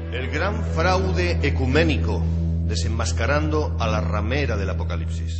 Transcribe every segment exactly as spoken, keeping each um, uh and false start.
El gran fraude ecuménico, desenmascarando a la ramera del Apocalipsis.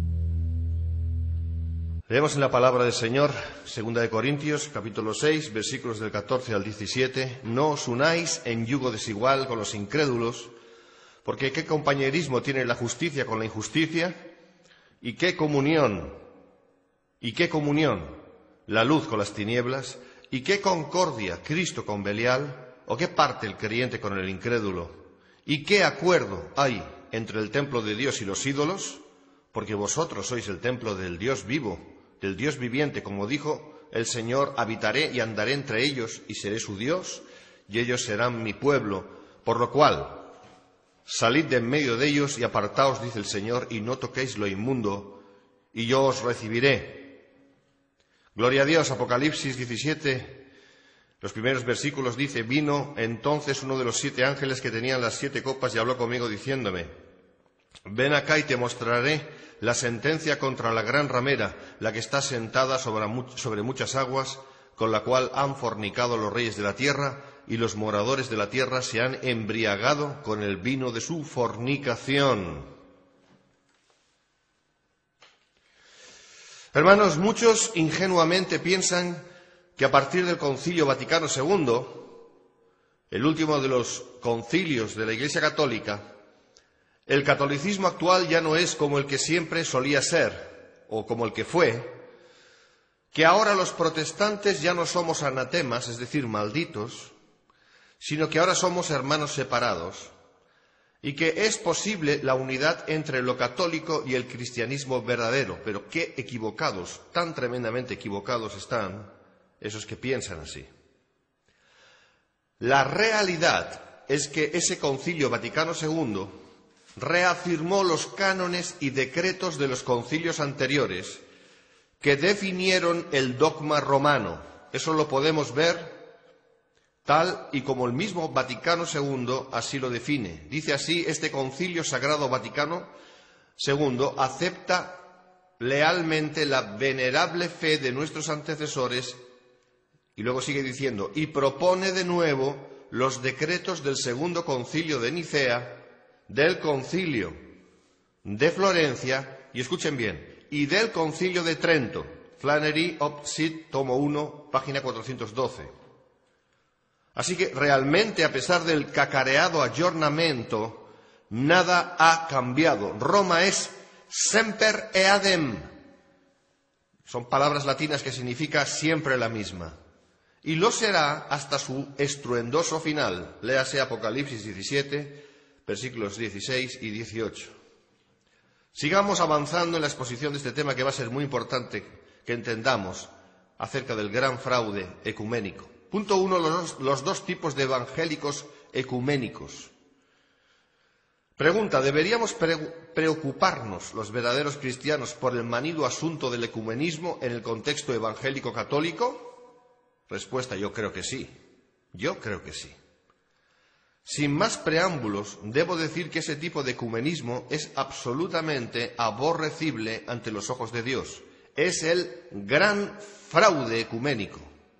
Leemos en la palabra del Señor, segunda de Corintios, capítulo seis, versículos del catorce al diecisiete. No os unáis en yugo desigual con los incrédulos, porque qué compañerismo tiene la justicia con la injusticia, y qué comunión, y qué comunión la luz con las tinieblas, y qué concordia Cristo con Belial, o qué parte el creyente con el incrédulo, y qué acuerdo hay entre el templo de Dios y los ídolos, porque vosotros sois el templo del Dios vivo, del Dios viviente, como dijo el Señor: habitaré y andaré entre ellos, y seré su Dios, y ellos serán mi pueblo. Por lo cual, salid de en medio de ellos y apartaos, dice el Señor, y no toquéis lo inmundo, y yo os recibiré. Gloria a Dios. Apocalipsis diecisiete, los primeros versículos dice: vino entonces uno de los siete ángeles que tenían las siete copas y habló conmigo diciéndome: ven acá y te mostraré la sentencia contra la gran ramera, la que está sentada sobre, sobre muchas aguas, con la cual han fornicado los reyes de la tierra, y los moradores de la tierra se han embriagado con el vino de su fornicación. Hermanos, muchos ingenuamente piensan que a partir del Concilio Vaticano segundo, el último de los concilios de la Iglesia Católica, el catolicismo actual ya no es como el que siempre solía ser, o como el que fue, que ahora los protestantes ya no somos anatemas, es decir, malditos, sino que ahora somos hermanos separados, y que es posible la unidad entre lo católico y el cristianismo verdadero. Pero qué equivocados, tan tremendamente equivocados están esos que piensan así. La realidad es que ese Concilio Vaticano segundo reafirmó los cánones y decretos de los concilios anteriores que definieron el dogma romano. Eso lo podemos ver tal y como el mismo Vaticano segundo así lo define. Dice así: este Concilio Sagrado Vaticano segundo acepta lealmente la venerable fe de nuestros antecesores. Y luego sigue diciendo: y propone de nuevo los decretos del segundo concilio de Nicea, del concilio de Florencia, y escuchen bien, y del concilio de Trento. Flannery Op. Cit, tomo uno, página cuatrocientos doce. Así que realmente, a pesar del cacareado aggiornamento, nada ha cambiado. Roma es semper eadem. Son palabras latinas que significa siempre la misma. Y lo será hasta su estruendoso final. Léase Apocalipsis diecisiete, versículos dieciséis y dieciocho. Sigamos avanzando en la exposición de este tema, que va a ser muy importante que entendamos acerca del gran fraude ecuménico. Punto uno, los, los dos tipos de evangélicos ecuménicos. Pregunta: ¿deberíamos pre preocuparnos los verdaderos cristianos por el manido asunto del ecumenismo en el contexto evangélico católico? Respuesta: yo creo que sí. Yo creo que sí. Sin más preámbulos, debo decir que ese tipo de ecumenismo es absolutamente aborrecible ante los ojos de Dios. Es el gran fraude ecuménico.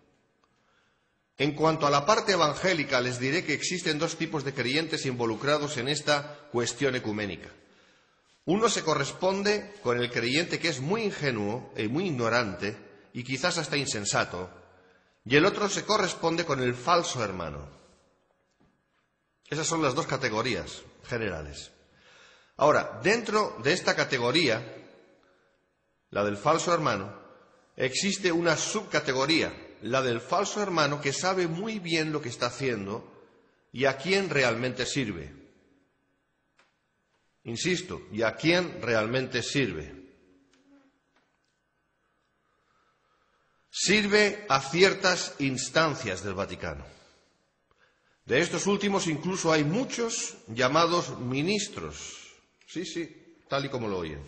En cuanto a la parte evangélica, les diré que existen dos tipos de creyentes involucrados en esta cuestión ecuménica. Uno se corresponde con el creyente que es muy ingenuo y muy ignorante y quizás hasta insensato, y el otro se corresponde con el falso hermano. Esas son las dos categorías generales. Ahora, dentro de esta categoría, la del falso hermano, existe una subcategoría, la del falso hermano que sabe muy bien lo que está haciendo y a quién realmente sirve. Insisto, y a quién realmente sirve. Sirve a ciertas instancias del Vaticano. De estos últimos incluso hay muchos llamados ministros. Sí, sí, tal y como lo oyen.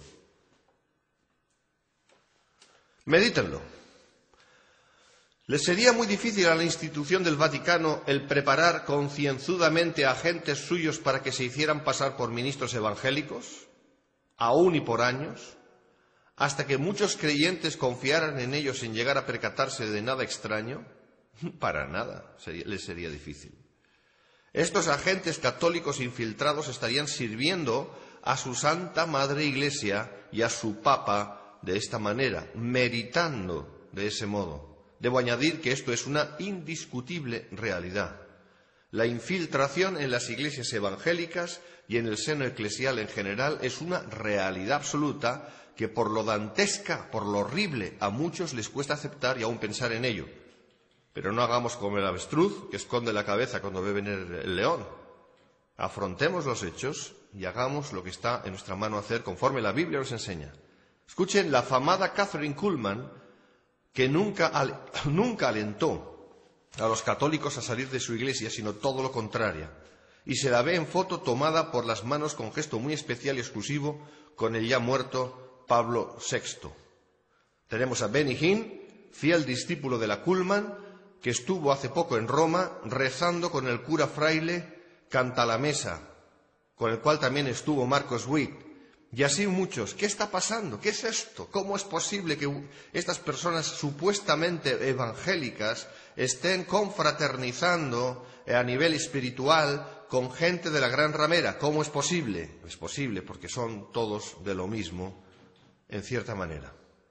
Medítenlo. ¿Les sería muy difícil a la institución del Vaticano el preparar concienzudamente a agentes suyos para que se hicieran pasar por ministros evangélicos, aún y por años, hasta que muchos creyentes confiaran en ellos sin llegar a percatarse de nada extraño? Para nada sería, les sería difícil. Estos agentes católicos infiltrados estarían sirviendo a su Santa Madre Iglesia y a su Papa de esta manera, meritando de ese modo. Debo añadir que esto es una indiscutible realidad. La infiltración en las iglesias evangélicas y en el seno eclesial en general es una realidad absoluta que por lo dantesca, por lo horrible, a muchos les cuesta aceptar y aún pensar en ello. Pero no hagamos como el avestruz que esconde la cabeza cuando ve venir el león. Afrontemos los hechos y hagamos lo que está en nuestra mano hacer conforme la Biblia nos enseña. Escuchen la afamada Catherine Kuhlman, que nunca, al, nunca alentó a los católicos a salir de su iglesia, sino todo lo contrario. Y se la ve en foto tomada por las manos con gesto muy especial y exclusivo con el ya muerto Pablo sexto. Tenemos a Benny Hinn, fiel discípulo de la Kuhlman, que estuvo hace poco en Roma rezando con el cura fraile Cantalamessa, con el cual también estuvo Marcos Witt. Y así muchos. ¿Qué está pasando? ¿Qué es esto? ¿Cómo es posible que estas personas supuestamente evangélicas estén confraternizando a nivel espiritual con gente de la Gran Ramera? ¿Cómo es posible? Es posible porque son todos de lo mismo, en cierta manera.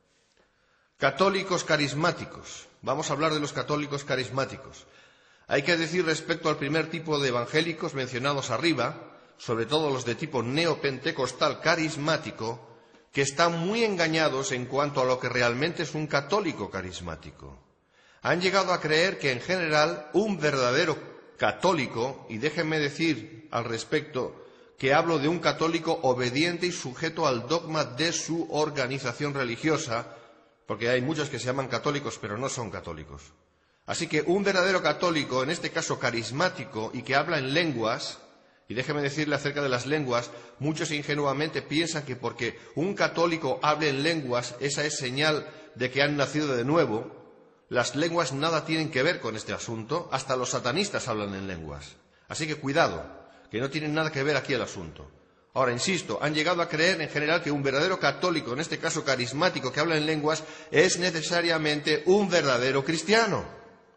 Católicos carismáticos. Vamos a hablar de los católicos carismáticos. Hay que decir respecto al primer tipo de evangélicos mencionados arriba, sobre todo los de tipo neopentecostal carismático, que están muy engañados en cuanto a lo que realmente es un católico carismático. Han llegado a creer que en general un verdadero católico, y déjenme decir al respecto que hablo de un católico obediente y sujeto al dogma de su organización religiosa, porque hay muchos que se llaman católicos pero no son católicos. Así que un verdadero católico, en este caso carismático, y que habla en lenguas. Y déjeme decirle acerca de las lenguas, muchos ingenuamente piensan que porque un católico hable en lenguas, esa es señal de que han nacido de nuevo. Las lenguas nada tienen que ver con este asunto, hasta los satanistas hablan en lenguas. Así que cuidado, que no tienen nada que ver aquí el asunto. Ahora, insisto, han llegado a creer en general que un verdadero católico, en este caso carismático, que habla en lenguas, es necesariamente un verdadero cristiano.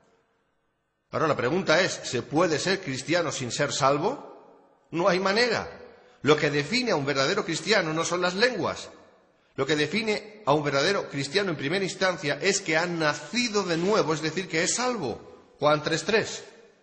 Ahora la pregunta es, ¿se puede ser cristiano sin ser salvo? No hay manera. Lo que define a un verdadero cristiano no son las lenguas. Lo que define a un verdadero cristiano en primera instancia es que ha nacido de nuevo, es decir, que es salvo. Juan tres tres.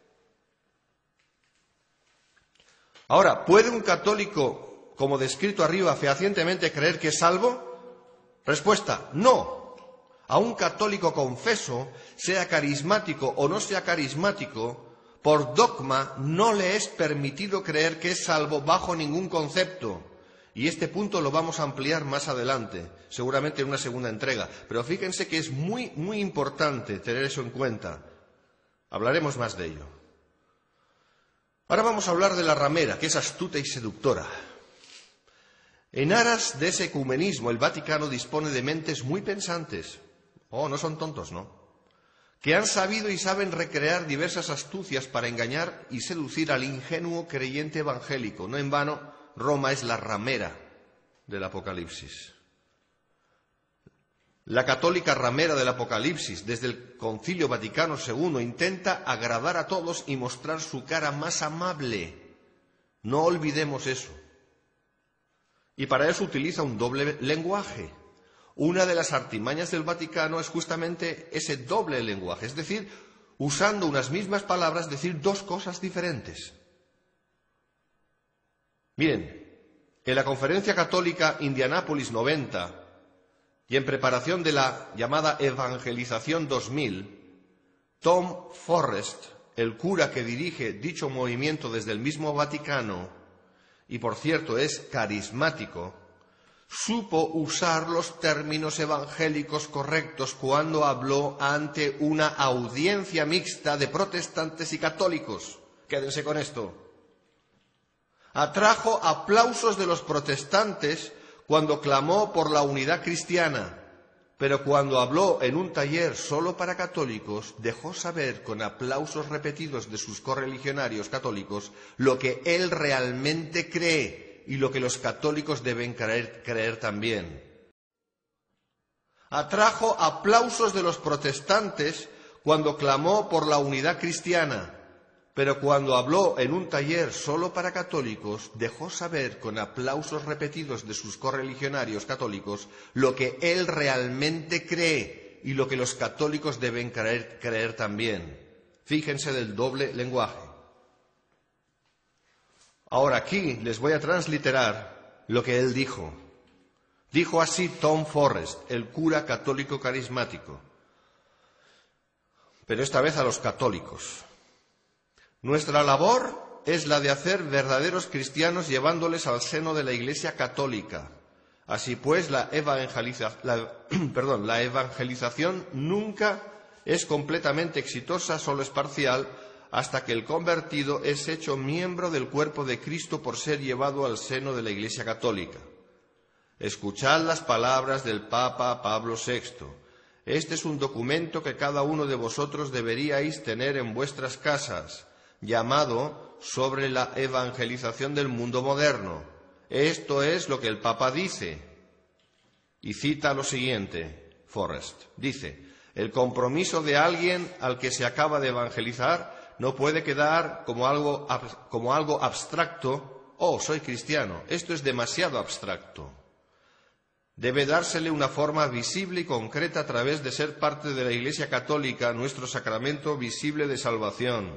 Ahora, ¿puede un católico, como descrito arriba, fehacientemente creer que es salvo? Respuesta, no. A un católico confeso, sea carismático o no sea carismático, por dogma no le es permitido creer que es salvo bajo ningún concepto. Y este punto lo vamos a ampliar más adelante, seguramente en una segunda entrega. Pero fíjense que es muy, muy importante tener eso en cuenta. Hablaremos más de ello. Ahora vamos a hablar de la ramera, que es astuta y seductora. En aras de ese ecumenismo, el Vaticano dispone de mentes muy pensantes. Oh, no son tontos, ¿no? Que han sabido y saben recrear diversas astucias para engañar y seducir al ingenuo creyente evangélico. No en vano, Roma es la ramera del Apocalipsis. La católica ramera del Apocalipsis, desde el Concilio Vaticano segundo, intenta agradar a todos y mostrar su cara más amable. No olvidemos eso. Y para eso utiliza un doble lenguaje. Una de las artimañas del Vaticano es justamente ese doble lenguaje, es decir, usando unas mismas palabras, decir dos cosas diferentes. Miren, en la Conferencia Católica Indianápolis noventa y en preparación de la llamada Evangelización dos mil, Tom Forrest, el cura que dirige dicho movimiento desde el mismo Vaticano, y por cierto es carismático, supo usar los términos evangélicos correctos cuando habló ante una audiencia mixta de protestantes y católicos. Quédense con esto. Atrajo aplausos de los protestantes cuando clamó por la unidad cristiana, pero cuando habló en un taller solo para católicos, dejó saber con aplausos repetidos de sus correligionarios católicos lo que él realmente cree y lo que los católicos deben creer, creer también. Atrajo aplausos de los protestantes cuando clamó por la unidad cristiana, pero cuando habló en un taller solo para católicos, dejó saber con aplausos repetidos de sus correligionarios católicos lo que él realmente cree y lo que los católicos deben creer, creer también. Fíjense del doble lenguaje. Ahora aquí les voy a transliterar lo que él dijo. Dijo así Tom Forrest, el cura católico carismático, pero esta vez a los católicos. Nuestra labor es la de hacer verdaderos cristianos llevándoles al seno de la Iglesia católica. Así pues, la, evangeliza, la, perdón, la evangelización nunca es completamente exitosa, solo es parcial, hasta que el convertido es hecho miembro del cuerpo de Cristo por ser llevado al seno de la Iglesia católica. Escuchad las palabras del Papa Pablo sexto. Este es un documento que cada uno de vosotros deberíais tener en vuestras casas, llamado Sobre la evangelización del mundo moderno. Esto es lo que el Papa dice. Y cita lo siguiente, Forrest. Dice, el compromiso de alguien al que se acaba de evangelizar no puede quedar como algo, como algo abstracto. Oh, soy cristiano. Esto es demasiado abstracto. Debe dársele una forma visible y concreta a través de ser parte de la Iglesia católica, nuestro sacramento visible de salvación.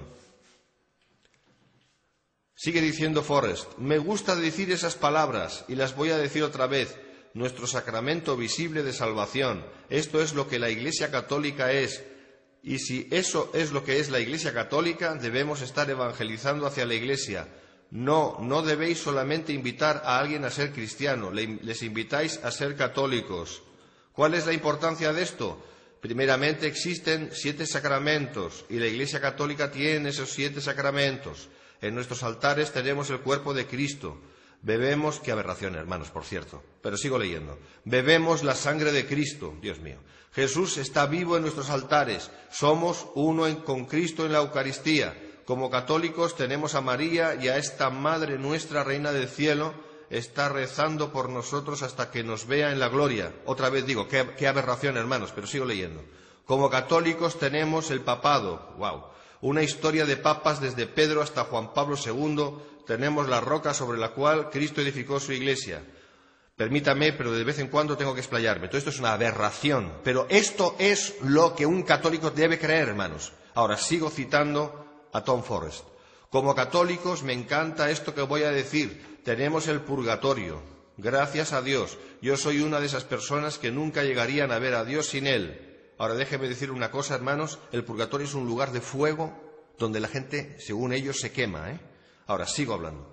Sigue diciendo Forrest, me gusta decir esas palabras y las voy a decir otra vez, nuestro sacramento visible de salvación. Esto es lo que la Iglesia católica es. Y si eso es lo que es la Iglesia católica, debemos estar evangelizando hacia la Iglesia. No, no debéis solamente invitar a alguien a ser cristiano, les invitáis a ser católicos. ¿Cuál es la importancia de esto? Primeramente existen siete sacramentos y la Iglesia católica tiene esos siete sacramentos. En nuestros altares tenemos el cuerpo de Cristo. Bebemos, qué aberración, hermanos, por cierto, pero sigo leyendo. Bebemos la sangre de Cristo, Dios mío. Jesús está vivo en nuestros altares. Somos uno en, con Cristo en la Eucaristía. Como católicos tenemos a María y a esta Madre nuestra, Reina del Cielo, está rezando por nosotros hasta que nos vea en la gloria. Otra vez digo, qué, qué aberración, hermanos, pero sigo leyendo. Como católicos tenemos el papado, wow, una historia de papas desde Pedro hasta Juan Pablo segundo, tenemos la roca sobre la cual Cristo edificó su iglesia. Permítame, pero de vez en cuando tengo que explayarme. Todo esto es una aberración, pero esto es lo que un católico debe creer, hermanos. Ahora sigo citando a Tom Forrest. Como católicos me encanta esto que voy a decir. Tenemos el purgatorio. Gracias a Dios. Yo soy una de esas personas que nunca llegarían a ver a Dios sin Él. Ahora déjeme decir una cosa, hermanos. El purgatorio es un lugar de fuego donde la gente, según ellos, se quema, ¿eh? Ahora sigo hablando.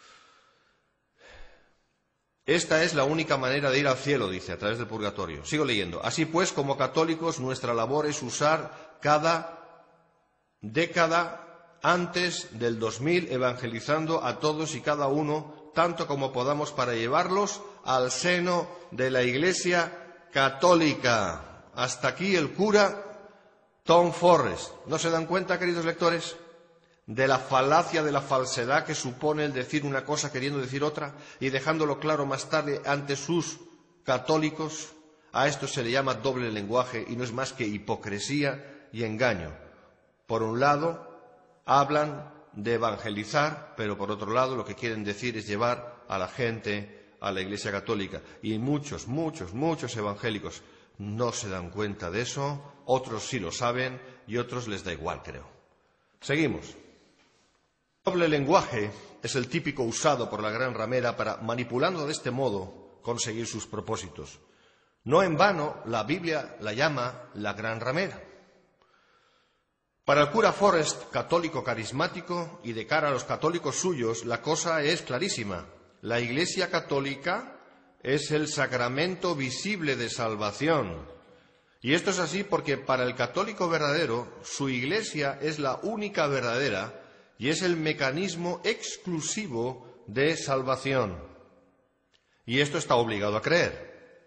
Esta es la única manera de ir al cielo, dice, a través del purgatorio. Sigo leyendo. Así pues, como católicos, nuestra labor es usar cada década antes del dos mil, evangelizando a todos y cada uno, tanto como podamos, para llevarlos al seno de la Iglesia católica. Hasta aquí el cura Tom Forrest. ¿No se dan cuenta, queridos lectores, de la falacia, de la falsedad que supone el decir una cosa queriendo decir otra y dejándolo claro más tarde ante sus católicos? A esto se le llama doble lenguaje y no es más que hipocresía y engaño. Por un lado, hablan de evangelizar, pero por otro lado lo que quieren decir es llevar a la gente a la Iglesia católica. Y muchos, muchos, muchos evangélicos no se dan cuenta de eso, otros sí lo saben y otros les da igual, creo. Seguimos. El doble lenguaje es el típico usado por la gran ramera para, manipulando de este modo, conseguir sus propósitos. No en vano la Biblia la llama la gran ramera. Para el cura Forrest, católico carismático, y de cara a los católicos suyos, la cosa es clarísima. La Iglesia católica es el sacramento visible de salvación. Y esto es así porque para el católico verdadero, su Iglesia es la única verdadera y es el mecanismo exclusivo de salvación. Y esto está obligado a creer.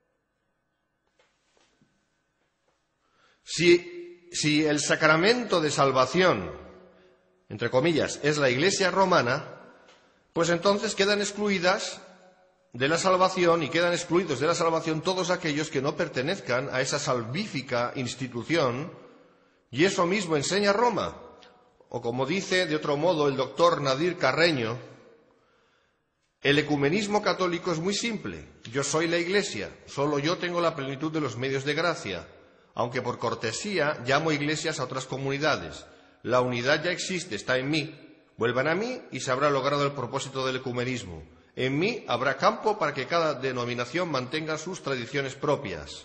Si Si el sacramento de salvación, entre comillas, es la Iglesia romana, pues entonces quedan excluidas de la salvación y quedan excluidos de la salvación todos aquellos que no pertenezcan a esa salvífica institución, y eso mismo enseña Roma. o como dice de otro modo el doctor Nadir Carreño, el ecumenismo católico es muy simple. Yo soy la Iglesia, solo yo tengo la plenitud de los medios de gracia, aunque por cortesía llamo iglesias a otras comunidades. La unidad ya existe, está en mí. Vuelvan a mí y se habrá logrado el propósito del ecumenismo. En mí habrá campo para que cada denominación mantenga sus tradiciones propias.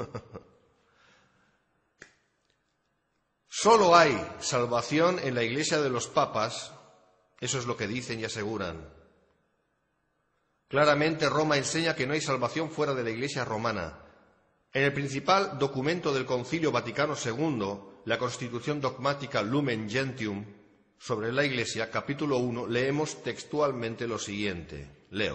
Solo hay salvación en la Iglesia de los papas, eso es lo que dicen y aseguran. Claramente Roma enseña que no hay salvación fuera de la Iglesia romana. En el principal documento del Concilio Vaticano segundo, la Constitución dogmática Lumen Gentium sobre la Iglesia, capítulo uno, leemos textualmente lo siguiente. Leo.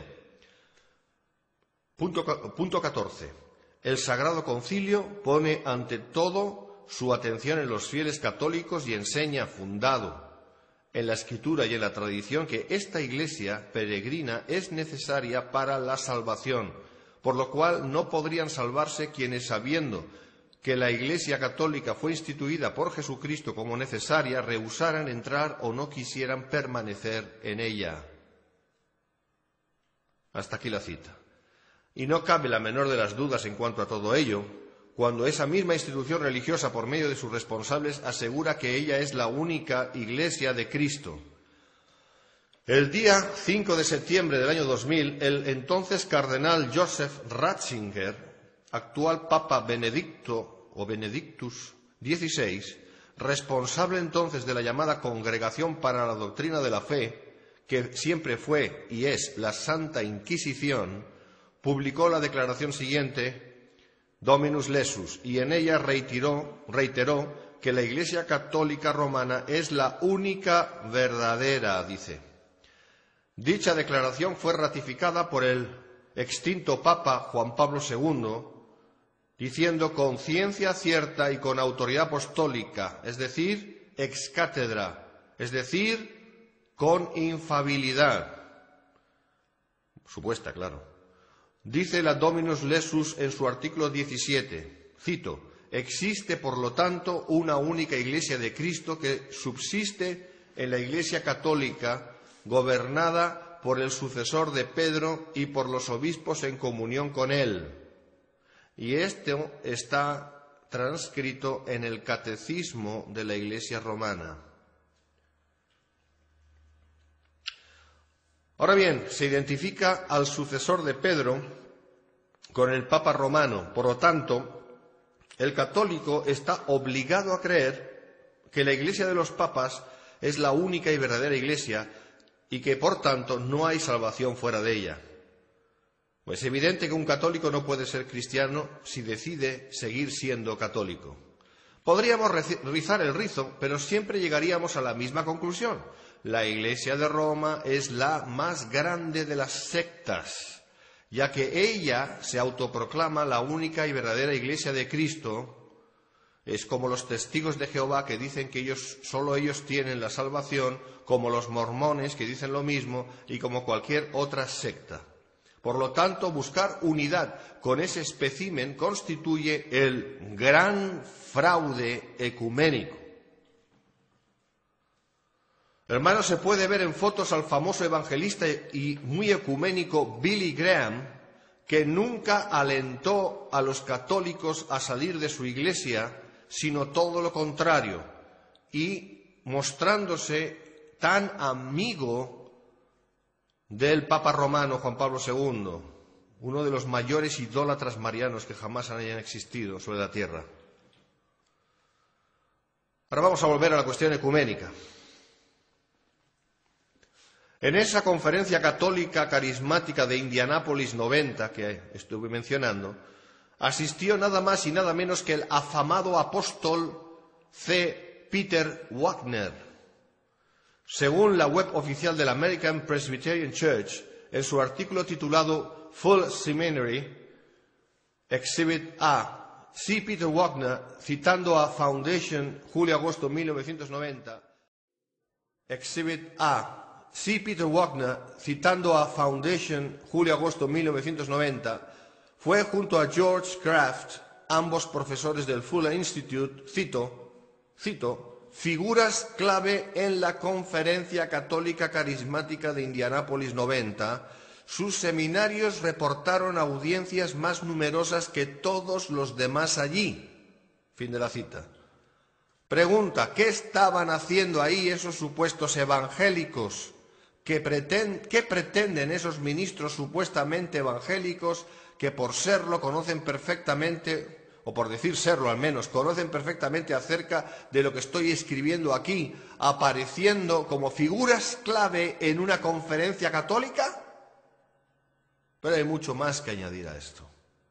Punto, punto catorce. El Sagrado Concilio pone ante todo su atención en los fieles católicos y enseña, fundado en la Escritura y en la tradición, que esta Iglesia peregrina es necesaria para la salvación, por lo cual no podrían salvarse quienes, sabiendo que la Iglesia católica fue instituida por Jesucristo como necesaria, rehusaran entrar o no quisieran permanecer en ella. Hasta aquí la cita. Y no cabe la menor de las dudas en cuanto a todo ello, cuando esa misma institución religiosa, por medio de sus responsables, asegura que ella es la única Iglesia de Cristo. El día cinco de septiembre del año dos mil, el entonces cardenal Joseph Ratzinger, actual Papa Benedicto o Benedictus dieciséis, responsable entonces de la llamada Congregación para la Doctrina de la Fe, que siempre fue y es la Santa Inquisición, publicó la declaración siguiente, Dominus Lesus, y en ella reiteró, reiteró que la Iglesia Católica Romana es la única verdadera, dice. Dicha declaración fue ratificada por el extinto Papa Juan Pablo segundo, diciendo con ciencia cierta y con autoridad apostólica, es decir, ex cátedra, es decir, con infalibilidad, supuesta, claro. Dice la Dominus Lesus en su artículo diecisiete, cito, existe por lo tanto una única Iglesia de Cristo que subsiste en la Iglesia Católica, gobernada por el sucesor de Pedro y por los obispos en comunión con él. Y esto está transcrito en el Catecismo de la Iglesia Romana. Ahora bien, se identifica al sucesor de Pedro con el Papa romano. Por lo tanto, el católico está obligado a creer que la Iglesia de los papas es la única y verdadera Iglesia y que, por tanto, no hay salvación fuera de ella. Es evidente que un católico no puede ser cristiano si decide seguir siendo católico. Podríamos rizar el rizo, pero siempre llegaríamos a la misma conclusión. La Iglesia de Roma es la más grande de las sectas, ya que ella se autoproclama la única y verdadera Iglesia de Cristo. Es como los testigos de Jehová, que dicen que ellos, solo ellos tienen la salvación, como los mormones, que dicen lo mismo, y como cualquier otra secta. Por lo tanto, buscar unidad con ese espécimen constituye el gran fraude ecuménico. Hermanos, se puede ver en fotos al famoso evangelista y muy ecuménico Billy Graham, que nunca alentó a los católicos a salir de su iglesia, sino todo lo contrario, y mostrándose tan amigo del Papa romano Juan Pablo segundo, uno de los mayores idólatras marianos que jamás hayan existido sobre la tierra. Ahora vamos a volver a la cuestión ecuménica. En esa conferencia católica carismática de Indianápolis noventa, que estuve mencionando, asistió nada más y nada menos que el afamado apóstol C. Peter Wagner. Según la web oficial de la American Presbyterian Church, en su artículo titulado Full Seminary, Exhibit A, C. Peter Wagner, citando a Foundation, julio-agosto mil novecientos noventa, Exhibit A, C. Peter Wagner, citando a Foundation, julio-agosto mil novecientos noventa, fue junto a George Kraft, ambos profesores del Fuller Institute, cito, cito, figuras clave en la Conferencia Católica Carismática de Indianápolis noventa, sus seminarios reportaron audiencias más numerosas que todos los demás allí. Fin de la cita. Pregunta, ¿qué estaban haciendo ahí esos supuestos evangélicos? ¿Qué, pretend, ¿Qué pretenden esos ministros supuestamente evangélicos que por serlo conocen perfectamente, o por decir serlo al menos, conocen perfectamente acerca de lo que estoy escribiendo aquí, apareciendo como figuras clave en una conferencia católica? Pero hay mucho más que añadir a esto.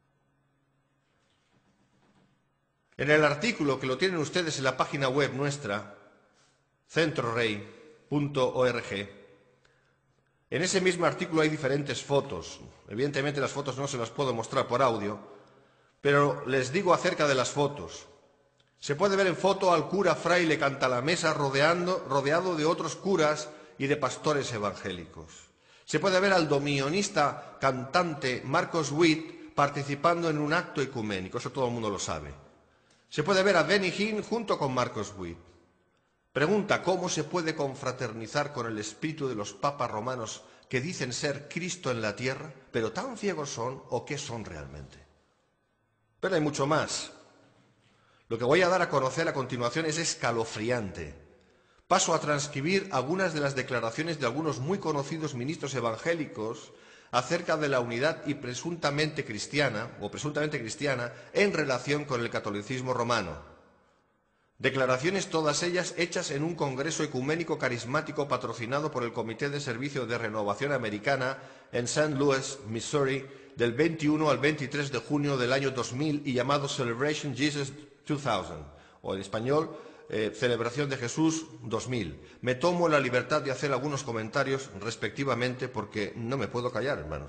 En el artículo, que lo tienen ustedes en la página web nuestra, centro rey punto org, en ese mismo artículo hay diferentes fotos. Evidentemente las fotos no se las puedo mostrar por audio, pero les digo acerca de las fotos. Se puede ver en foto al cura fraile Cantalamesa rodeando, rodeado de otros curas y de pastores evangélicos. Se puede ver al dominionista cantante Marcos Witt participando en un acto ecuménico, eso todo el mundo lo sabe. Se puede ver a Benny Hinn junto con Marcos Witt. Pregunta, ¿cómo se puede confraternizar con el espíritu de los papas romanos que dicen ser Cristo en la tierra, pero tan ciegos son o qué son realmente? Pero hay mucho más. Lo que voy a dar a conocer a continuación es escalofriante. Paso a transcribir algunas de las declaraciones de algunos muy conocidos ministros evangélicos acerca de la unidad y presuntamente cristiana, o presuntamente cristiana, en relación con el catolicismo romano. Declaraciones todas ellas hechas en un congreso ecuménico carismático patrocinado por el Comité de Servicio de Renovación Americana en Saint Louis, Missouri, del veintiuno al veintitrés de junio del año dos mil y llamado Celebration Jesus dos mil, o en español, eh, Celebración de Jesús dos mil. Me tomo la libertad de hacer algunos comentarios respectivamente porque no me puedo callar, hermanos.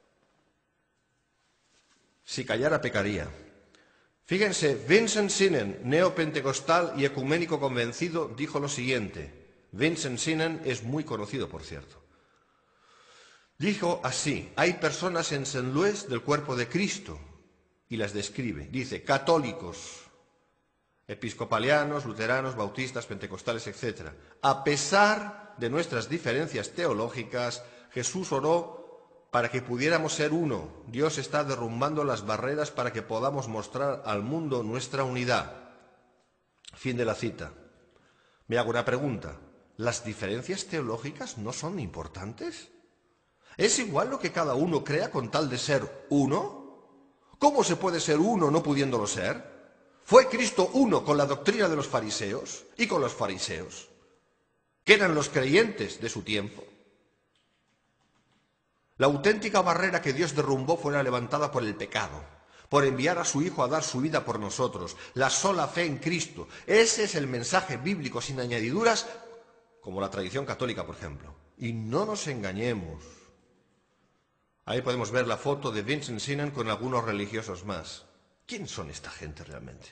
Si callara, pecaría. Fíjense, Vincent Sinnen, neopentecostal y ecuménico convencido, dijo lo siguiente. Vincent Sinnen es muy conocido, por cierto. Dijo así, hay personas en Saint Louis del cuerpo de Cristo, y las describe. Dice, católicos, episcopalianos, luteranos, bautistas, pentecostales, etcétera. A pesar de nuestras diferencias teológicas, Jesús oró para que pudiéramos ser uno. Dios está derrumbando las barreras para que podamos mostrar al mundo nuestra unidad. Fin de la cita. Me hago una pregunta. ¿Las diferencias teológicas no son importantes? ¿Es igual lo que cada uno crea con tal de ser uno? ¿Cómo se puede ser uno no pudiéndolo ser? ¿Fue Cristo uno con la doctrina de los fariseos y con los fariseos, que eran los creyentes de su tiempo? La auténtica barrera que Dios derrumbó fue la levantada por el pecado, por enviar a su Hijo a dar su vida por nosotros, la sola fe en Cristo. Ese es el mensaje bíblico sin añadiduras, como la tradición católica, por ejemplo. Y no nos engañemos. Ahí podemos ver la foto de Vincent Sinnen con algunos religiosos más. ¿Quién son esta gente realmente?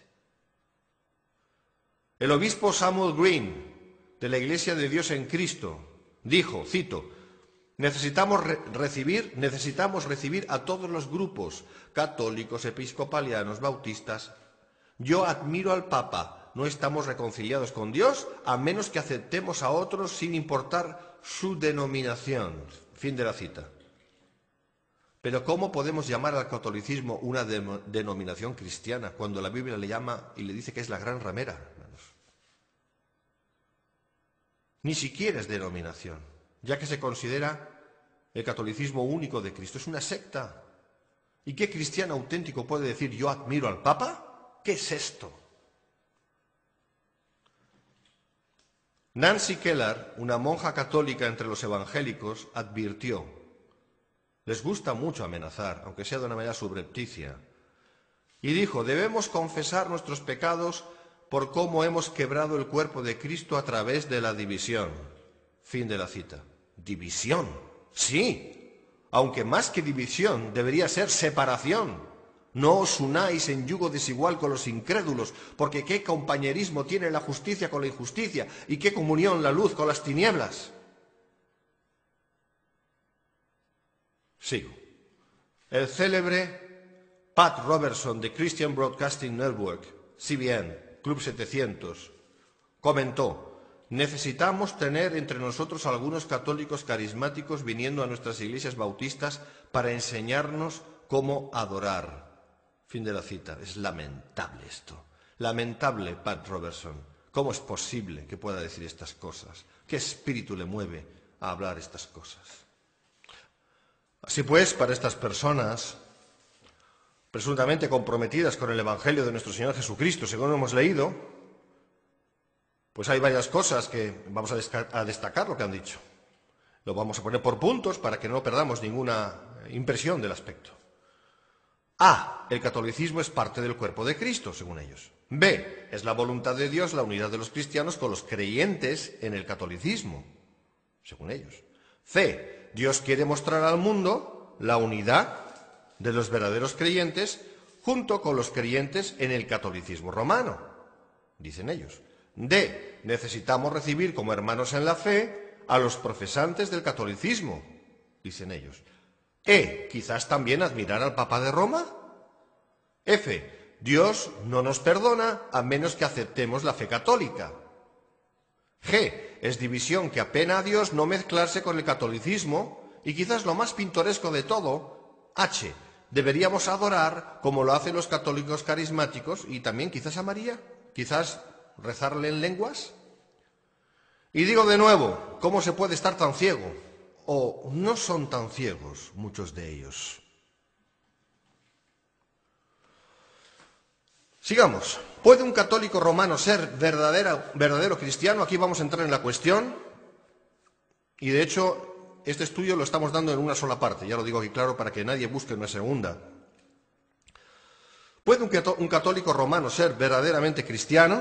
El obispo Samuel Green, de la Iglesia de Dios en Cristo, dijo, cito, Necesitamos re recibir, necesitamos recibir a todos los grupos, católicos, episcopalianos, bautistas. Yo admiro al Papa. No estamos reconciliados con Dios a menos que aceptemos a otros sin importar su denominación. Fin de la cita. Pero ¿cómo podemos llamar al catolicismo una de denominación cristiana cuando la Biblia le llama y le dice que es la gran ramera? Hermanos? Ni siquiera es denominación, ya que se considera el catolicismo único de Cristo. Es una secta. ¿Y qué cristiano auténtico puede decir yo admiro al Papa? ¿Qué es esto? Nancy Keller, una monja católica entre los evangélicos, advirtió, les gusta mucho amenazar, aunque sea de una manera subrepticia, y dijo, debemos confesar nuestros pecados por cómo hemos quebrado el cuerpo de Cristo a través de la división. Fin de la cita. División, sí, aunque más que división debería ser separación. No os unáis en yugo desigual con los incrédulos, porque qué compañerismo tiene la justicia con la injusticia y qué comunión la luz con las tinieblas. Sigo. El célebre Pat Robertson de Christian Broadcasting Network, C B N, Club setecientos, comentó: necesitamos tener entre nosotros algunos católicos carismáticos viniendo a nuestras iglesias bautistas para enseñarnos cómo adorar. Fin de la cita. Es lamentable esto. Lamentable, Pat Robertson. ¿Cómo es posible que pueda decir estas cosas? ¿Qué espíritu le mueve a hablar estas cosas? Así pues, para estas personas presuntamente comprometidas con el Evangelio de nuestro Señor Jesucristo, según hemos leído, pues hay varias cosas que vamos a destacar lo que han dicho. Lo vamos a poner por puntos para que no perdamos ninguna impresión del aspecto. A. El catolicismo es parte del cuerpo de Cristo, según ellos. B. Es la voluntad de Dios la unidad de los cristianos con los creyentes en el catolicismo, según ellos. C. Dios quiere mostrar al mundo la unidad de los verdaderos creyentes junto con los creyentes en el catolicismo romano, dicen ellos. D. Necesitamos recibir como hermanos en la fe a los profesantes del catolicismo, dicen ellos. E. Quizás también admirar al Papa de Roma. F. Dios no nos perdona a menos que aceptemos la fe católica. G. Es división que apena a Dios no mezclarse con el catolicismo. Y quizás lo más pintoresco de todo, H. Deberíamos adorar como lo hacen los católicos carismáticos y también quizás a María, quizás rezarle en lenguas. Y digo de nuevo, ¿cómo se puede estar tan ciego? O no son tan ciegos muchos de ellos. Sigamos. ¿Puede un católico romano ser verdadera, verdadero cristiano? Aquí vamos a entrar en la cuestión. Y de hecho, este estudio lo estamos dando en una sola parte. Ya lo digo aquí claro para que nadie busque una segunda. ¿Puede un católico romano ser verdaderamente cristiano?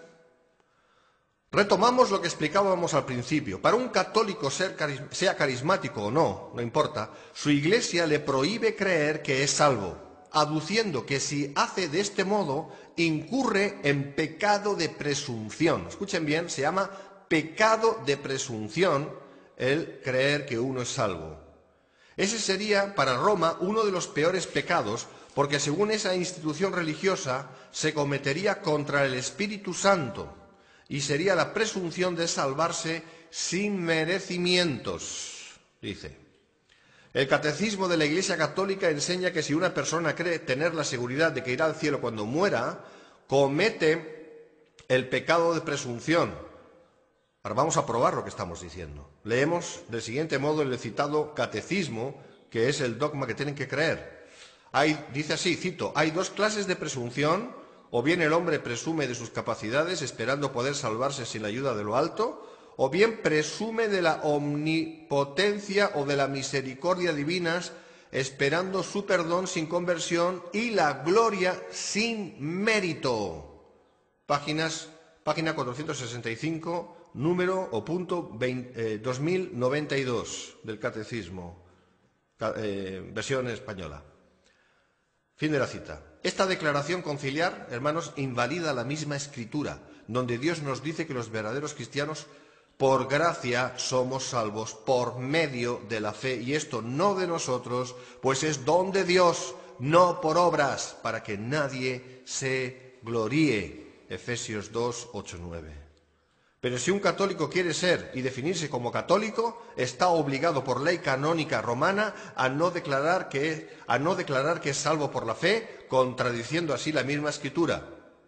Retomamos lo que explicábamos al principio. Para un católico, ser caris- sea carismático o no, no importa, su iglesia le prohíbe creer que es salvo, aduciendo que si hace de este modo, incurre en pecado de presunción. Escuchen bien, se llama pecado de presunción el creer que uno es salvo. Ese sería para Roma uno de los peores pecados, porque según esa institución religiosa se cometería contra el Espíritu Santo y sería la presunción de salvarse sin merecimientos, dice. El Catecismo de la Iglesia Católica enseña que si una persona cree tener la seguridad de que irá al cielo cuando muera, comete el pecado de presunción. Ahora vamos a probar lo que estamos diciendo. Leemos del siguiente modo el citado Catecismo, que es el dogma que tienen que creer. Hay, dice así, cito, hay dos clases de presunción, o bien el hombre presume de sus capacidades esperando poder salvarse sin la ayuda de lo alto, o bien presume de la omnipotencia o de la misericordia divinas esperando su perdón sin conversión y la gloria sin mérito. Páginas, página cuatrocientos sesenta y cinco, número o punto veinte, eh, dos mil noventa y dos del Catecismo, eh, versión española. Fin de la cita. Esta declaración conciliar, hermanos, invalida la misma Escritura, donde Dios nos dice que los verdaderos cristianos, por gracia, somos salvos por medio de la fe, y esto no de nosotros, pues es don de Dios, no por obras, para que nadie se gloríe. Efesios dos, ocho, nueve. Pero si un católico quiere ser y definirse como católico, está obligado por ley canónica romana a no declarar que, a no declarar que es salvo por la fe, contradiciendo así la misma Escritura.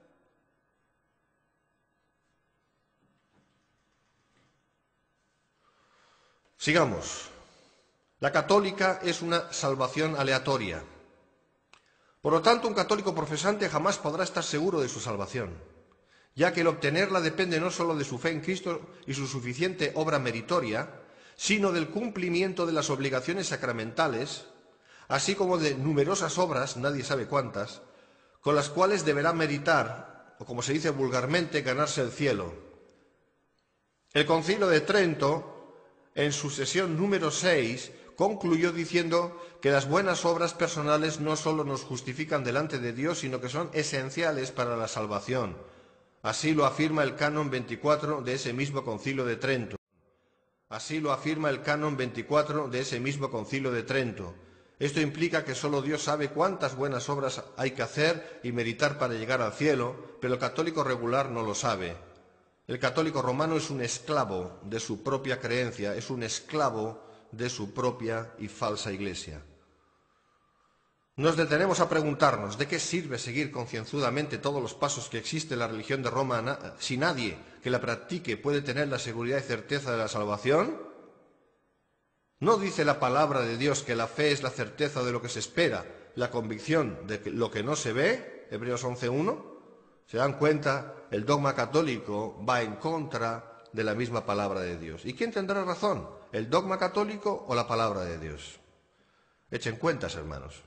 Sigamos. La católica es una salvación aleatoria. Por lo tanto, un católico profesante jamás podrá estar seguro de su salvación, ya que el obtenerla depende no solo de su fe en Cristo y su suficiente obra meritoria, sino del cumplimiento de las obligaciones sacramentales, así como de numerosas obras, nadie sabe cuántas, con las cuales deberá meritar, o como se dice vulgarmente, ganarse el cielo. El Concilio de Trento, en su sesión número seis, concluyó diciendo que las buenas obras personales no solo nos justifican delante de Dios, sino que son esenciales para la salvación. Así lo afirma el canon veinticuatro de ese mismo Concilio de Trento. Así lo afirma el canon veinticuatro de ese mismo Concilio de Trento. Esto implica que solo Dios sabe cuántas buenas obras hay que hacer y meritar para llegar al cielo, pero el católico regular no lo sabe. El católico romano es un esclavo de su propia creencia, es un esclavo de su propia y falsa Iglesia. Nos detenemos a preguntarnos ¿de qué sirve seguir concienzudamente todos los pasos que existe en la religión de Roma si nadie que la practique puede tener la seguridad y certeza de la salvación? ¿No dice la palabra de Dios que la fe es la certeza de lo que se espera, la convicción de lo que no se ve? Hebreos once uno. ¿Se dan cuenta? El dogma católico va en contra de la misma palabra de Dios. ¿Y quién tendrá razón? ¿El dogma católico o la palabra de Dios? Echen cuentas, hermanos.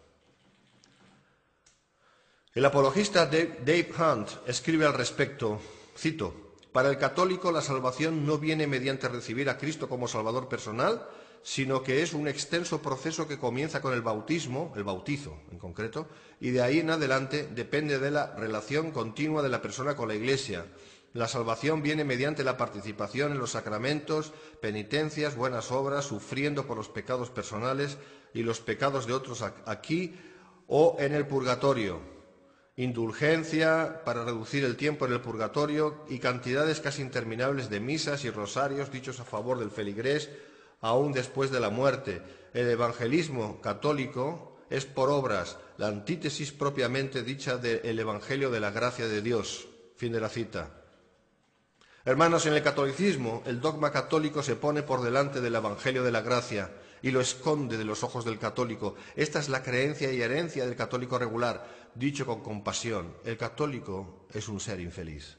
El apologista Dave Hunt escribe al respecto, cito, «Para el católico la salvación no viene mediante recibir a Cristo como Salvador personal, sino que es un extenso proceso que comienza con el bautismo, el bautizo en concreto, y de ahí en adelante depende de la relación continua de la persona con la Iglesia. La salvación viene mediante la participación en los sacramentos, penitencias, buenas obras, sufriendo por los pecados personales y los pecados de otros aquí o en el purgatorio, indulgencia para reducir el tiempo en el purgatorio y cantidades casi interminables de misas y rosarios dichos a favor del feligrés, aún después de la muerte. El evangelismo católico es por obras, la antítesis propiamente dicha del Evangelio de la gracia de Dios». Fin de la cita. Hermanos, en el catolicismo el dogma católico se pone por delante del Evangelio de la gracia y lo esconde de los ojos del católico. Esta es la creencia y herencia del católico regular. Dicho con compasión, el católico es un ser infeliz.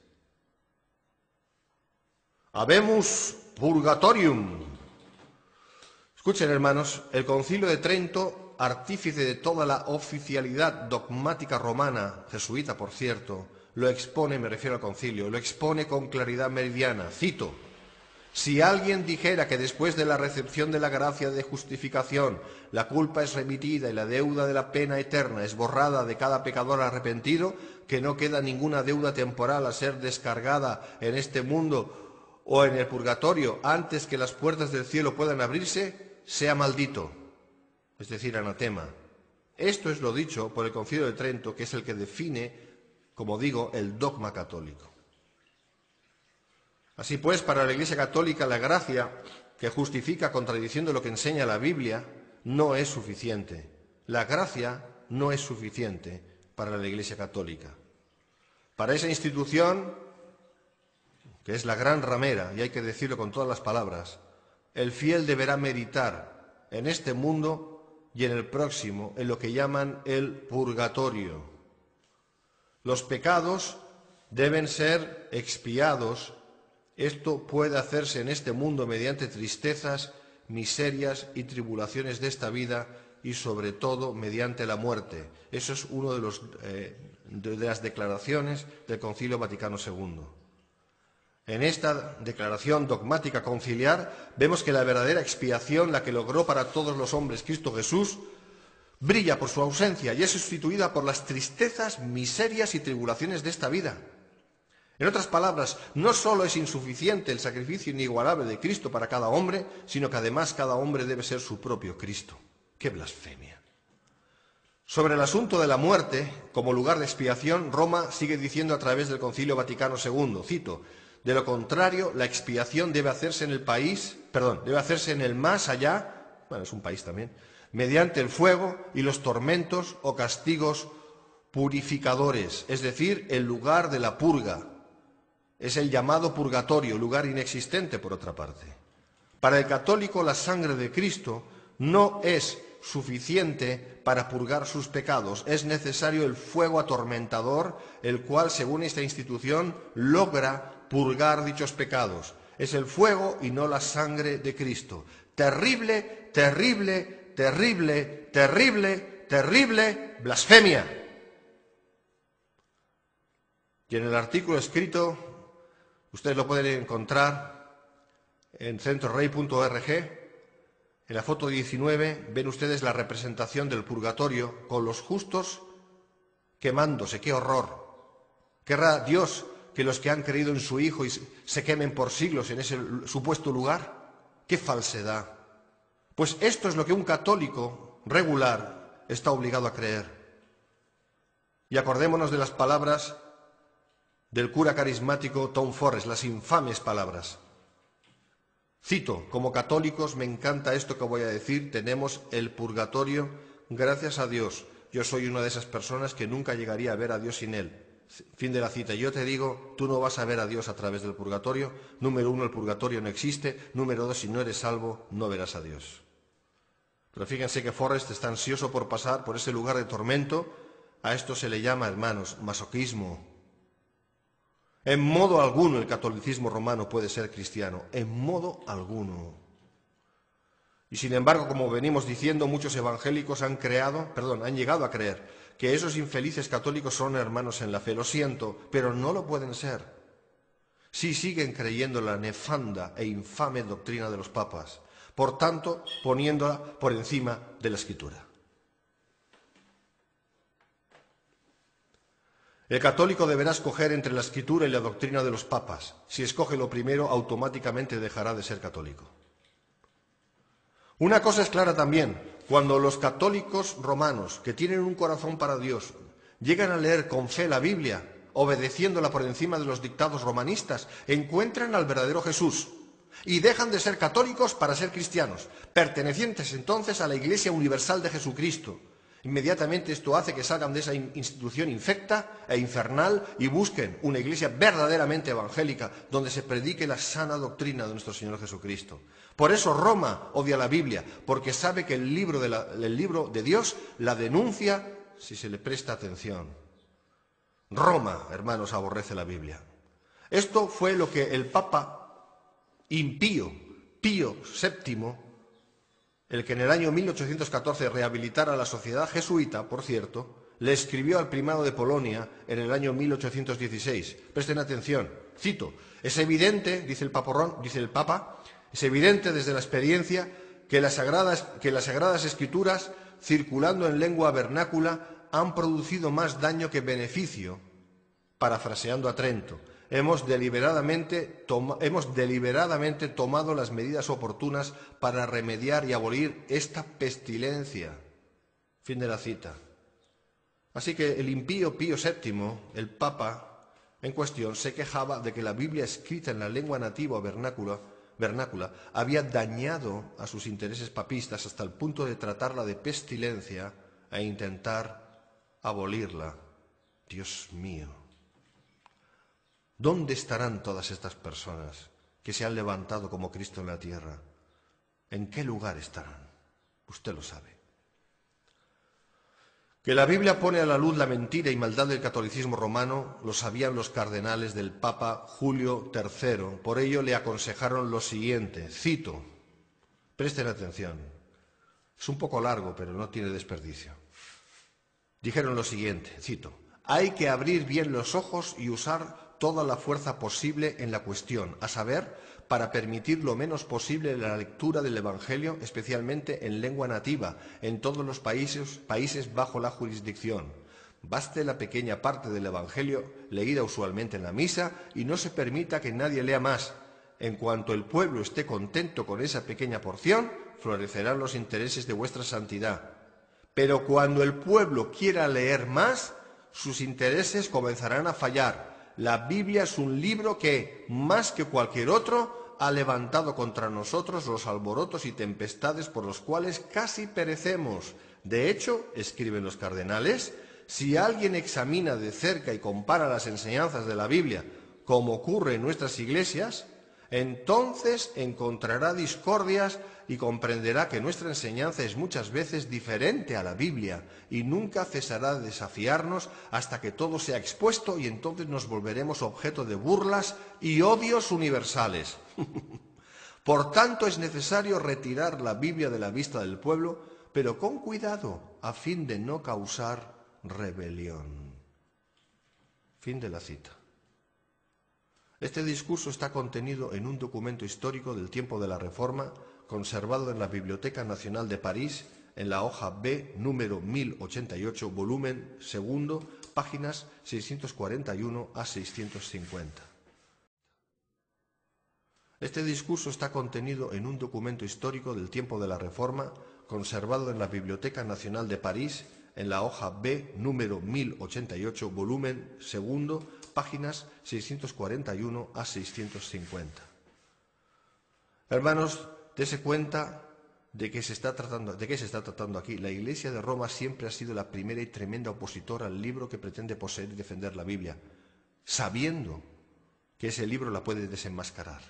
Habemus purgatorium. Escuchen, hermanos, el Concilio de Trento, artífice de toda la oficialidad dogmática romana, jesuita por cierto, lo expone, me refiero al concilio, lo expone con claridad meridiana. Cito, «Si alguien dijera que después de la recepción de la gracia de justificación la culpa es remitida y la deuda de la pena eterna es borrada de cada pecador arrepentido, que no queda ninguna deuda temporal a ser descargada en este mundo o en el purgatorio antes que las puertas del cielo puedan abrirse, sea maldito», es decir, anatema. Esto es lo dicho por el Concilio de Trento, que es el que define, como digo, el dogma católico. Así pues, para la Iglesia católica la gracia, que justifica contradiciendo lo que enseña la Biblia, no es suficiente. La gracia no es suficiente para la Iglesia católica. Para esa institución, que es la gran ramera, y hay que decirlo con todas las palabras, el fiel deberá meditar en este mundo y en el próximo, en lo que llaman el purgatorio. Los pecados deben ser expiados. Esto puede hacerse en este mundo mediante tristezas, miserias y tribulaciones de esta vida y, sobre todo, mediante la muerte. Eso es una de, los, eh, de las declaraciones del Concilio Vaticano segundo. En esta declaración dogmática conciliar vemos que la verdadera expiación, la que logró para todos los hombres Cristo Jesús, brilla por su ausencia y es sustituida por las tristezas, miserias y tribulaciones de esta vida. En otras palabras, no solo es insuficiente el sacrificio inigualable de Cristo para cada hombre, sino que además cada hombre debe ser su propio Cristo. ¡Qué blasfemia! Sobre el asunto de la muerte, como lugar de expiación, Roma sigue diciendo a través del Concilio Vaticano segundo, cito, «De lo contrario, la expiación debe hacerse en el país, perdón, debe hacerse en el más allá», bueno, es un país también, «mediante el fuego y los tormentos o castigos purificadores», es decir, el lugar de la purga. Es el llamado purgatorio, lugar inexistente por otra parte. Para el católico la sangre de Cristo no es suficiente para purgar sus pecados. Es necesario el fuego atormentador, el cual, según esta institución, logra purgar dichos pecados. Es el fuego y no la sangre de Cristo. Terrible, terrible, terrible, terrible, terrible blasfemia. Y en el artículo escrito, ustedes lo pueden encontrar en centrorey punto org. En la foto diecinueve ven ustedes la representación del purgatorio con los justos quemándose. ¡Qué horror! ¿Querrá Dios que los que han creído en su Hijo y se quemen por siglos en ese supuesto lugar? ¡Qué falsedad! Pues esto es lo que un católico regular está obligado a creer. Y acordémonos de las palabras del cura carismático Tom Forrest, las infames palabras. Cito, como católicos me encanta esto que voy a decir, tenemos el purgatorio, gracias a Dios. Yo soy una de esas personas que nunca llegaría a ver a Dios sin él. Fin de la cita. Yo te digo, tú no vas a ver a Dios a través del purgatorio. Número uno, el purgatorio no existe. Número dos, si no eres salvo, no verás a Dios. Pero fíjense que Forrest está ansioso por pasar por ese lugar de tormento. A esto se le llama, hermanos, masoquismo. En modo alguno el catolicismo romano puede ser cristiano. En modo alguno. Y sin embargo, como venimos diciendo, muchos evangélicos han creado, perdón, han llegado a creer que esos infelices católicos son hermanos en la fe. Lo siento, pero no lo pueden ser. Sí siguen creyendo la nefanda e infame doctrina de los papas, por tanto, poniéndola por encima de la Escritura. El católico deberá escoger entre la Escritura y la doctrina de los papas. Si escoge lo primero, automáticamente dejará de ser católico. Una cosa es clara también. Cuando los católicos romanos, que tienen un corazón para Dios, llegan a leer con fe la Biblia, obedeciéndola por encima de los dictados romanistas, encuentran al verdadero Jesús y dejan de ser católicos para ser cristianos, pertenecientes entonces a la Iglesia Universal de Jesucristo. Inmediatamente esto hace que salgan de esa institución infecta e infernal y busquen una iglesia verdaderamente evangélica donde se predique la sana doctrina de nuestro Señor Jesucristo. Por eso Roma odia la Biblia, porque sabe que el libro de, la, el libro de Dios la denuncia si se le presta atención. Roma, hermanos, aborrece la Biblia. Esto fue lo que el Papa impío, Pío séptimo, el que en el año mil ochocientos catorce rehabilitara a la sociedad jesuita, por cierto, le escribió al primado de Polonia en el año mil ochocientos dieciséis. Presten atención, cito, es evidente, dice el, paporrón, dice el Papa, es evidente desde la experiencia que las, sagradas, que las Sagradas Escrituras, circulando en lengua vernácula, han producido más daño que beneficio. Parafraseando a Trento, hemos deliberadamente, toma, hemos deliberadamente tomado las medidas oportunas para remediar y abolir esta pestilencia. Fin de la cita. Así que el impío Pío séptimo, el Papa en cuestión, se quejaba de que la Biblia escrita en la lengua nativa o vernácula, vernácula había dañado a sus intereses papistas hasta el punto de tratarla de pestilencia e intentar abolirla. Dios mío. ¿Dónde estarán todas estas personas que se han levantado como Cristo en la tierra? ¿En qué lugar estarán? Usted lo sabe. Que la Biblia pone a la luz la mentira y maldad del catolicismo romano lo sabían los cardenales del Papa Julio tercero. Por ello le aconsejaron lo siguiente, cito, presten atención, es un poco largo pero no tiene desperdicio. Dijeron lo siguiente, cito, hay que abrir bien los ojos y usar toda la fuerza posible en la cuestión, a saber, para permitir lo menos posible la lectura del Evangelio, especialmente en lengua nativa, en todos los países, países bajo la jurisdicción. Baste la pequeña parte del Evangelio leída usualmente en la misa y no se permita que nadie lea más. En cuanto el pueblo esté contento con esa pequeña porción, florecerán los intereses de vuestra santidad. Pero cuando el pueblo quiera leer más, sus intereses comenzarán a fallar. La Biblia es un libro que, más que cualquier otro, ha levantado contra nosotros los alborotos y tempestades por los cuales casi perecemos. De hecho, escriben los cardenales, si alguien examina de cerca y compara las enseñanzas de la Biblia, como ocurre en nuestras iglesias, entonces encontrará discordias y comprenderá que nuestra enseñanza es muchas veces diferente a la Biblia y nunca cesará de desafiarnos hasta que todo sea expuesto y entonces nos volveremos objeto de burlas y odios universales. Por tanto, es necesario retirar la Biblia de la vista del pueblo, pero con cuidado, a fin de no causar rebelión. Fin de la cita. Este discurso está contenido en un documento histórico del tiempo de la Reforma, conservado en la Biblioteca Nacional de París, en la hoja B, número mil ochenta y ocho, volumen segundo, páginas seiscientos cuarenta y uno a seiscientos cincuenta. Este discurso está contenido en un documento histórico del tiempo de la Reforma, conservado en la Biblioteca Nacional de París, en la hoja B, número mil ochenta y ocho, volumen segundo, páginas seiscientos cuarenta y uno a seiscientos cincuenta. Hermanos, dése cuenta de qué se está tratando, de qué se está tratando aquí. La Iglesia de Roma siempre ha sido la primera y tremenda opositora al libro que pretende poseer y defender la Biblia, sabiendo que ese libro la puede desenmascarar.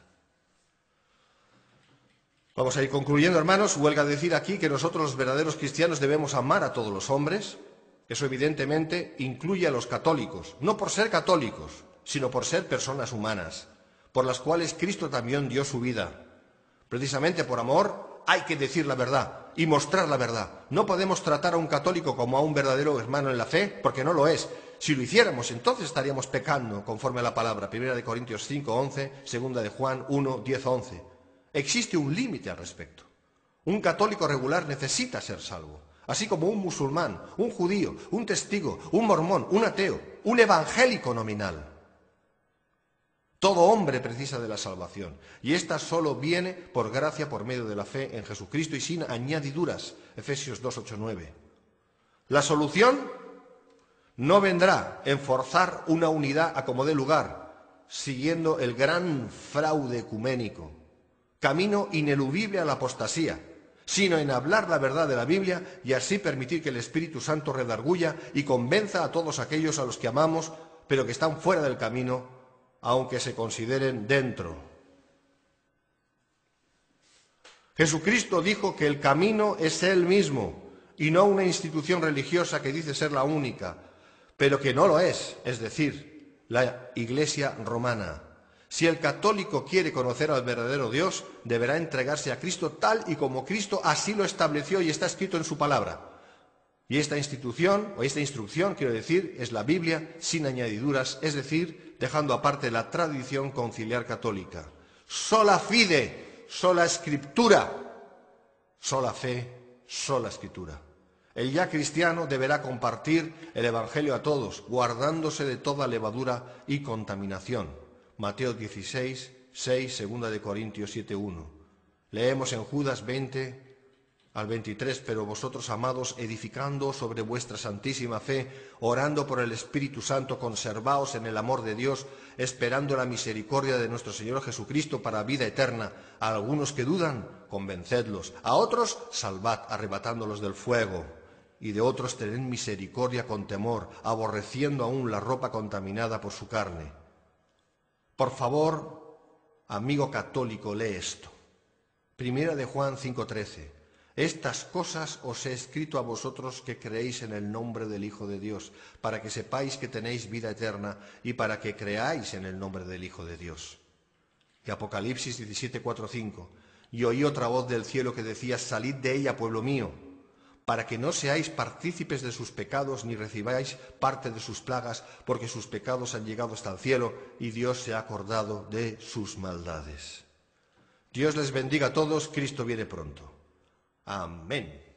Vamos a ir concluyendo, hermanos. Huelga decir aquí que nosotros, los verdaderos cristianos, debemos amar a todos los hombres. Eso evidentemente incluye a los católicos, no por ser católicos, sino por ser personas humanas, por las cuales Cristo también dio su vida. Precisamente por amor hay que decir la verdad y mostrar la verdad. No podemos tratar a un católico como a un verdadero hermano en la fe, porque no lo es. Si lo hiciéramos, entonces estaríamos pecando conforme a la palabra. Primera de Corintios cinco, once, segunda de Juan uno, diez, once. Existe un límite al respecto. Un católico regular necesita ser salvo, así como un musulmán, un judío, un testigo, un mormón, un ateo, un evangélico nominal. Todo hombre precisa de la salvación, y esta solo viene por gracia por medio de la fe en Jesucristo y sin añadiduras. Efesios dos, ocho, nueve. La solución no vendrá en forzar una unidad a como dé lugar, siguiendo el gran fraude ecuménico, camino ineludible a la apostasía, sino en hablar la verdad de la Biblia y así permitir que el Espíritu Santo redarguya y convenza a todos aquellos a los que amamos, pero que están fuera del camino, aunque se consideren dentro. Jesucristo dijo que el camino es Él mismo y no una institución religiosa que dice ser la única, pero que no lo es, es decir, la Iglesia romana. Si el católico quiere conocer al verdadero Dios, deberá entregarse a Cristo tal y como Cristo así lo estableció y está escrito en su palabra. Y esta institución, o esta instrucción, quiero decir, es la Biblia sin añadiduras, es decir, dejando aparte la tradición conciliar católica. Sola fide, sola escritura, sola fe, sola escritura. El ya cristiano deberá compartir el Evangelio a todos, guardándose de toda levadura y contaminación. Mateo dieciséis, seis, segunda de Corintios siete, uno. Leemos en Judas veinte al veintitrés, pero vosotros, amados, edificando sobre vuestra santísima fe, orando por el Espíritu Santo, conservaos en el amor de Dios, esperando la misericordia de nuestro Señor Jesucristo para vida eterna. A algunos que dudan, convencedlos. A otros, salvad, arrebatándolos del fuego. Y de otros, tened misericordia con temor, aborreciendo aún la ropa contaminada por su carne. Por favor, amigo católico, lee esto. Primera de Juan cinco, trece. Estas cosas os he escrito a vosotros que creéis en el nombre del Hijo de Dios, para que sepáis que tenéis vida eterna y para que creáis en el nombre del Hijo de Dios. Y Apocalipsis diecisiete, cuatro, cinco. Y oí otra voz del cielo que decía: salid de ella, pueblo mío, para que no seáis partícipes de sus pecados ni recibáis parte de sus plagas, porque sus pecados han llegado hasta el cielo y Dios se ha acordado de sus maldades. Dios les bendiga a todos, Cristo viene pronto. Amén.